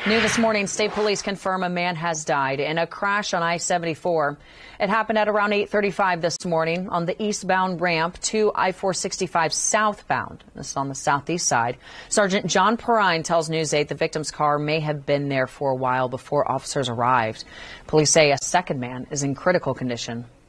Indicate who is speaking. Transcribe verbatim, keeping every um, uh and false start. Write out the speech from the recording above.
Speaker 1: New this morning, state police confirm a man has died in a crash on I seventy-four. It happened at around eight thirty-five this morning on the eastbound ramp to I four sixty-five southbound. This is on the southeast side. Sergeant John Perrine tells News eight the victim's car may have been there for a while before officers arrived. Police say a second man is in critical condition.